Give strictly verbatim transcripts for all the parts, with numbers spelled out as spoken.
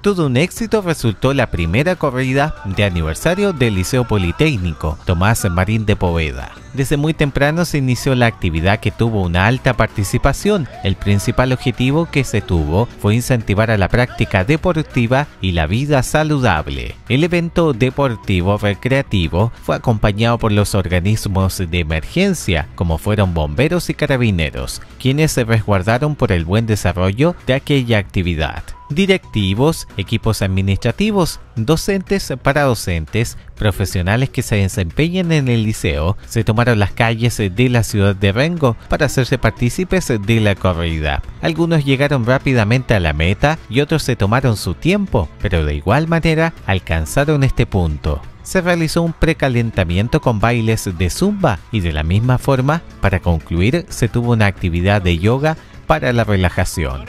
Todo un éxito resultó la primera corrida de aniversario del Liceo Politécnico Tomás Marín de Poveda. Desde muy temprano se inició la actividad que tuvo una alta participación. El principal objetivo que se tuvo fue incentivar a la práctica deportiva y la vida saludable. El evento deportivo recreativo fue acompañado por los organismos de emergencia, como fueron bomberos y carabineros, quienes se resguardaron por el buen desarrollo de aquella actividad. Directivos, equipos administrativos, docentes para docentes, profesionales que se desempeñan en el liceo, se tomaron las calles de la ciudad de Rengo para hacerse partícipes de la corrida. Algunos llegaron rápidamente a la meta y otros se tomaron su tiempo, pero de igual manera alcanzaron este punto. Se realizó un precalentamiento con bailes de zumba y de la misma forma, para concluir, se tuvo una actividad de yoga para la relajación.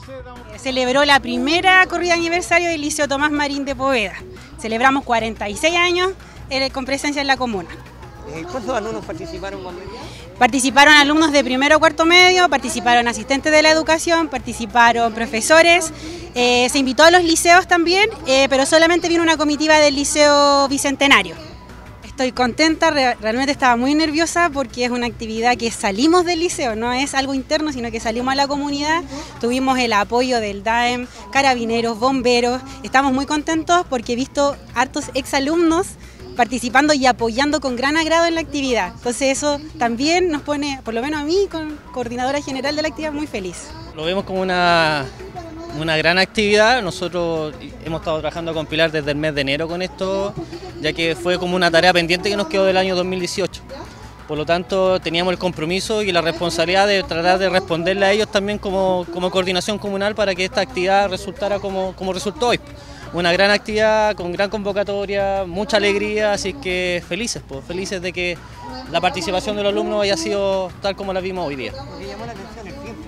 Celebró la primera corrida de aniversario del Liceo Tomás Marín de Poveda. Celebramos cuarenta y seis años con presencia en la comuna. ¿Cuántos alumnos participaron? Participaron alumnos de primero a cuarto medio, participaron asistentes de la educación, participaron profesores, eh, se invitó a los liceos también, eh, pero solamente vino una comitiva del Liceo Bicentenario. Estoy contenta, realmente estaba muy nerviosa porque es una actividad que salimos del liceo, no es algo interno, sino que salimos a la comunidad, tuvimos el apoyo del D A E M, carabineros, bomberos, estamos muy contentos porque he visto hartos exalumnos participando y apoyando con gran agrado en la actividad, entonces eso también nos pone, por lo menos a mí, como coordinadora general de la actividad, muy feliz. Lo vemos como una... Una gran actividad. Nosotros hemos estado trabajando con Pilar desde el mes de enero con esto, ya que fue como una tarea pendiente que nos quedó del año dos mil dieciocho. Por lo tanto, teníamos el compromiso y la responsabilidad de tratar de responderle a ellos también como, como coordinación comunal para que esta actividad resultara como, como resultó hoy. Una gran actividad, con gran convocatoria, mucha alegría, así que felices, pues, felices de que la participación de los alumnos haya sido tal como la vimos hoy día. ¿Me llamó la atención el tiempo?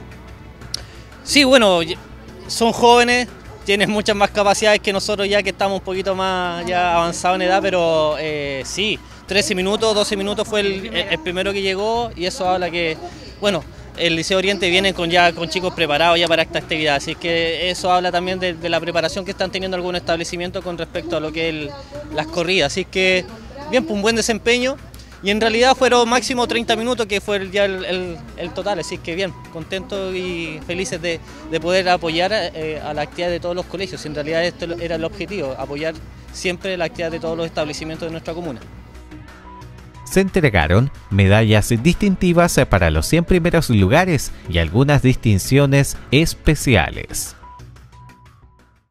Sí, bueno, son jóvenes, tienen muchas más capacidades que nosotros ya que estamos un poquito más ya avanzados en edad, pero eh, sí, trece minutos, doce minutos fue el, el primero que llegó y eso habla que, bueno, el Liceo Oriente viene con ya con chicos preparados ya para esta actividad, así que eso habla también de, de la preparación que están teniendo algunos establecimientos con respecto a lo que es el, las corridas, así que bien, pues un buen desempeño. Y en realidad fueron máximo treinta minutos, que fue ya el, el, el total, así que bien, contentos y felices de, de poder apoyar eh, a la actividad de todos los colegios. En realidad esto era el objetivo, apoyar siempre la actividad de todos los establecimientos de nuestra comuna. Se entregaron medallas distintivas para los cien primeros lugares y algunas distinciones especiales.